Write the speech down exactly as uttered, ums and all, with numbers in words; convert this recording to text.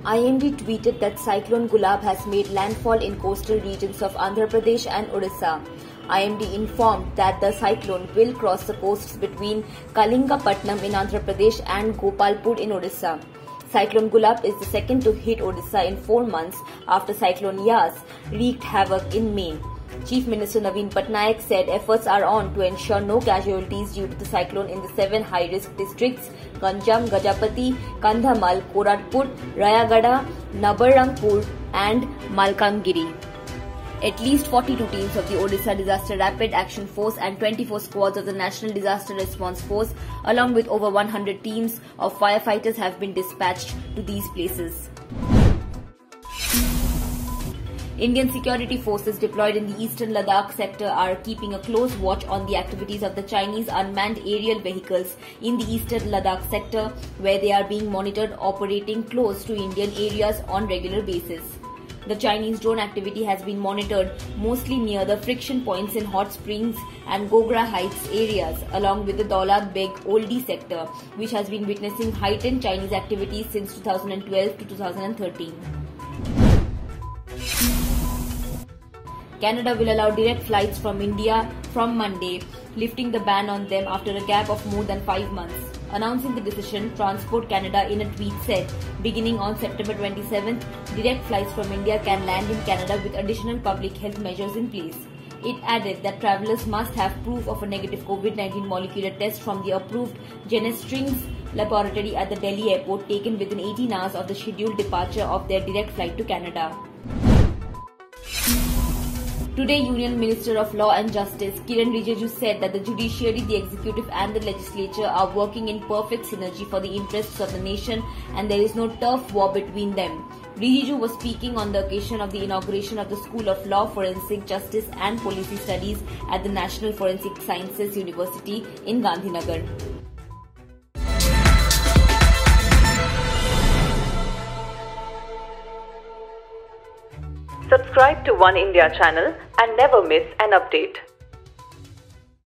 I M D tweeted that Cyclone Gulab has made landfall in coastal regions of Andhra Pradesh and Odisha. I M D informed that the cyclone will cross the coasts between Kalingapatnam in Andhra Pradesh and Gopalpur in Odisha. Cyclone Gulab is the second to hit Odisha in four months after Cyclone Yas wreaked havoc in May. Chief Minister Naveen Patnaik said efforts are on to ensure no casualties due to the cyclone in the seven high-risk districts Ganjam, Gajapati, Kandhamal, Koratpur, Rayagada, Nabarangpur and Malkangiri. At least forty-two teams of the Odisha Disaster Rapid Action Force and twenty-four squads of the National Disaster Response Force along with over one hundred teams of firefighters have been dispatched to these places. Indian security forces deployed in the eastern Ladakh sector are keeping a close watch on the activities of the Chinese unmanned aerial vehicles in the eastern Ladakh sector, where they are being monitored operating close to Indian areas on regular basis. The Chinese drone activity has been monitored mostly near the friction points in Hot Springs and Gogra Heights areas, along with the Daulat Beg Oldie sector, which has been witnessing heightened Chinese activity since two thousand twelve to two thousand thirteen. Canada will allow direct flights from India from Monday, lifting the ban on them after a gap of more than five months. Announcing the decision, Transport Canada in a tweet said, beginning on September twenty-seventh, direct flights from India can land in Canada with additional public health measures in place. It added that travellers must have proof of a negative COVID nineteen molecular test from the approved Genestrings laboratory at the Delhi airport taken within eighteen hours of the scheduled departure of their direct flight to Canada. Today, Union Minister of Law and Justice Kiran Rijiju said that the judiciary, the executive and the legislature are working in perfect synergy for the interests of the nation and there is no turf war between them. Rijiju was speaking on the occasion of the inauguration of the School of Law, Forensic Justice and Policy Studies at the National Forensic Sciences University in Gandhinagar. Subscribe to One India channel and never miss an update.